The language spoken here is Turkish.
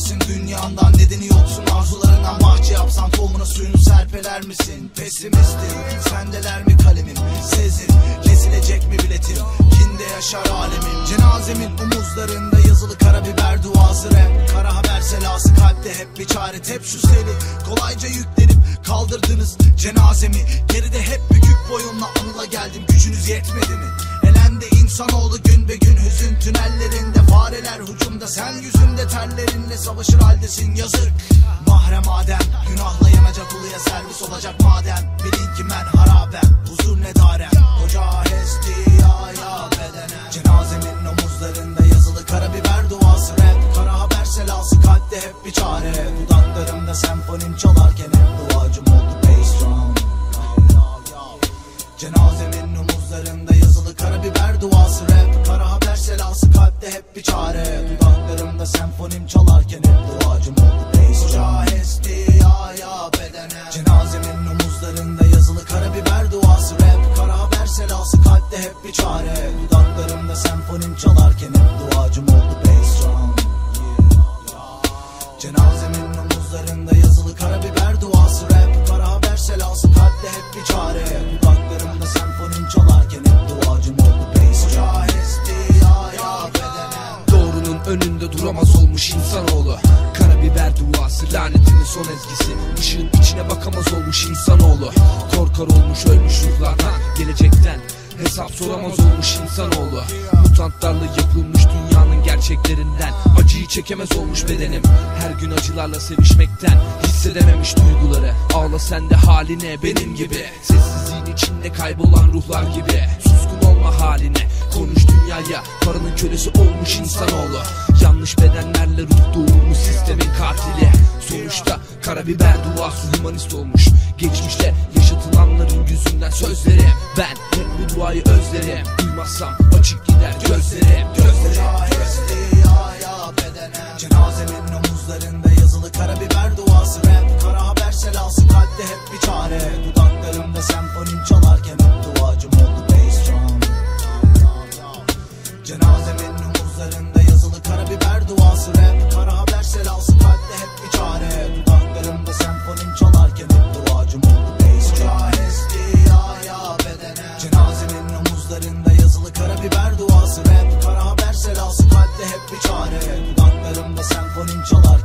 misin? Dünyandan nedeni yoksun, arzularından bahçe yapsan tohumuna suyunu serpeler misin? Pesimistim, sendeler mi kalemim? Sezin, kesilecek mi biletim? Kinde yaşar alemim. Cenazemin omuzlarında yazılı karabiber duası rap. Kara haber selası kalpte hep bir çare. Hep şu seli kolayca yüklenip kaldırdınız cenazemi. Geride hep bükük boyunla anıla geldim, gücünüz yetmedi mi? Elendi insanoğlu gün be gün hüzün tünellerinde. Fareler hücumda, sen yüzünde terlerinle savaşır haldesin, yazık. Mahrem Adem, günahla yanacak uluya servis olacak madem. Bilin ki men harabem, huzur ne darem. Koca hesti ya bedene. Cenazemin omuzlarında yazılı karabiber duası rap. Kara haber selası kalpte hep bir çare. Dudaklarımda senfonim çalarken hep duacım oldu bass drum. Cenazemin omuzlarında yazılı karabiber duası rap. Kara haber selası kalpte hep bir çare. Dudaklarımda senfonim çalarken hep duacım oldu bass drum. Hesti ya bedene. Cenazemin omuzlarında yazılı karabiber duası rap. Kara haber selası kalpte hep bir çare. Dudaklarımda senfonim çalarken hep duacım oldu bass drum. Cenazemin omuzlarında yazılı karabiber duası rap. Kara haber selası kalpte hep bir çare. Dudaklarımda senfonim çalarken hep duacım oldu bass drum. Hesti ya bedene. Doğrunun önünde duramaz olmuş insanoğlu. Karabiber duası lanetinin son ezgisi. Işığın içine bakamaz olmuş insanoğlu. Korkar olmuş ölmüş ruhlardan, gelecekten hesap soramaz olmuş insanoğlu. Mutantlarla yapılmış dünyanın gerçeklerinden acıyı çekemez olmuş bedenim. Her gün acılarla sevişmekten hissedememiş duyguları. Ağla sen de haline benim gibi. Sessizliğin içinde kaybolan ruhlar gibi. Suskun olma haline, konuş dünyaya. Paranın kölesi olmuş insanoğlu. Yanlış bedenlerle ruh doğurmuş sistemin katili. Sonuçta karabiber duası hümanist olmuş. Geçmişte yaşatılanların yüzünden sözlerim. Ben hep bu duayı özlerim. Duymazsam açık gider gözlerim. Hesti ya bedene. Cenazemin omuzlarında yazılı karabiber duası rap. Kara haber selası kalpte hep bir çare. Dudaklarımda senfonim çalarken hep duacım oldu bass drum. Cenazemin omuzlarında yazılı karabiber duası rap. Kara haber selası kalpte hep bir çare. Dudaklarımda senfonim çalarken hep duacım oldu bass drum. Hesti ya bedene. Cenazemin omuzlarında yazılı karabiber duası rap. Kara haber selası kalpte hep bir çare. Dudaklarımda senfonim çalar.